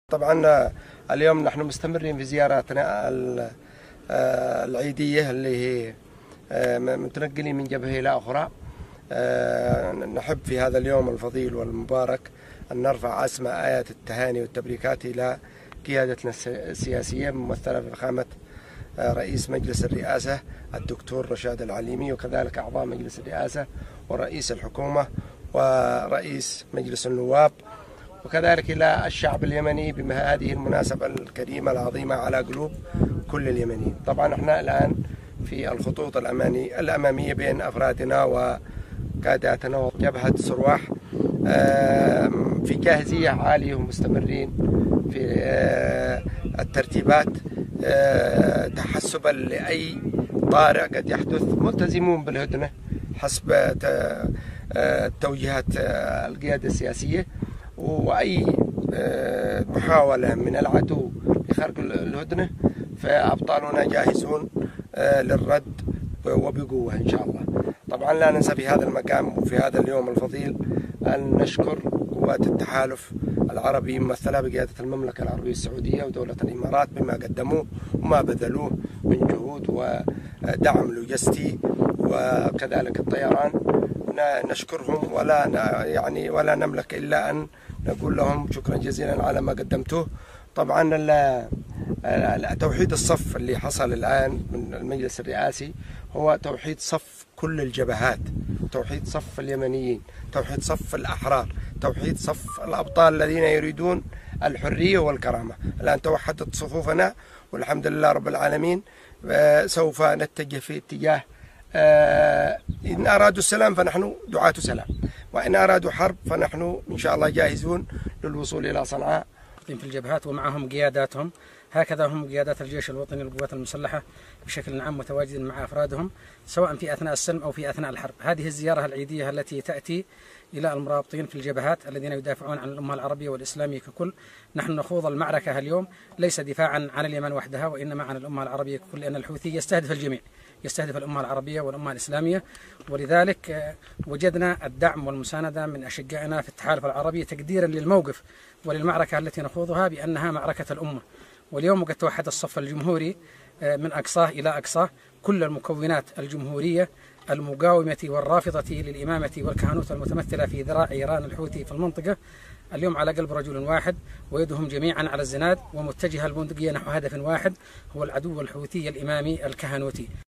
طبعا اليوم نحن مستمرين في زياراتنا العيدية اللي هي متنقلين من جبهة إلى أخرى. نحب في هذا اليوم الفضيل والمبارك أن نرفع أسمى آيات التهاني والتبريكات إلى قيادتنا السياسية ممثلة في فخامة رئيس مجلس الرئاسة الدكتور رشاد العليمي، وكذلك أعضاء مجلس الرئاسة ورئيس الحكومة ورئيس مجلس النواب، وكذلك إلى الشعب اليمني بهذه المناسبة الكريمة العظيمة على قلوب كل اليمنيين. طبعا احنا الآن في الخطوط الأمامية بين أفرادنا وقاداتنا وجبهة صرواح في جاهزية عالية ومستمرين في الترتيبات تحسبا لأي طارئ قد يحدث، ملتزمون بالهدنة حسب توجيهات القيادة السياسية، وأي محاولة من العدو لخرق الهدنة فأبطالنا جاهزون للرد وبقوة إن شاء الله. طبعا لا ننسى في هذا المقام وفي هذا اليوم الفضيل أن نشكر قوات التحالف العربي ممثلة بقيادة المملكة العربية السعودية ودولة الإمارات بما قدموه وما بذلوه من جهود ودعم لوجستي وكذلك الطيران. نشكرهم ولا نملك إلا أن نقول لهم شكرا جزيلا على ما قدمتوه. طبعا توحيد الصف اللي حصل الآن من المجلس الرئاسي هو توحيد صف كل الجبهات، توحيد صف اليمنيين، توحيد صف الأحرار، توحيد صف الأبطال الذين يريدون الحرية والكرامة. الآن توحدت صفوفنا والحمد لله رب العالمين. سوف نتجه في اتجاه إن أرادوا السلام فنحن دعاة سلام، وإن أرادوا حرب فنحن إن شاء الله جاهزون للوصول إلى صنعاء. في الجبهات ومعهم قياداتهم، هكذا هم قيادات الجيش الوطني والقوات المسلحة بشكل عام متواجدين مع أفرادهم سواء في أثناء السلم أو في أثناء الحرب. هذه الزيارة العيدية التي تأتي إلى المرابطين في الجبهات الذين يدافعون عن الأمة العربية والإسلامية ككل. نحن نخوض المعركة اليوم ليس دفاعا عن اليمن وحدها وإنما عن الأمة العربية ككل، لأن الحوثي يستهدف الجميع، يستهدف الأمة العربية والأمة الإسلامية، ولذلك وجدنا الدعم والمساندة من أشقائنا في التحالف العربي تقديرا للموقف وللمعركة التي نخوضها بأنها معركة الأمة. واليوم قد توحد الصف الجمهوري من أقصاه إلى أقصاه، كل المكونات الجمهورية المقاومة والرافضة للإمامة والكهنوت المتمثلة في ذراع إيران الحوثي في المنطقة اليوم على قلب رجل واحد، ويدهم جميعا على الزناد ومتجهة البندقية نحو هدف واحد هو العدو الحوثي الإمامي الكهنوتي.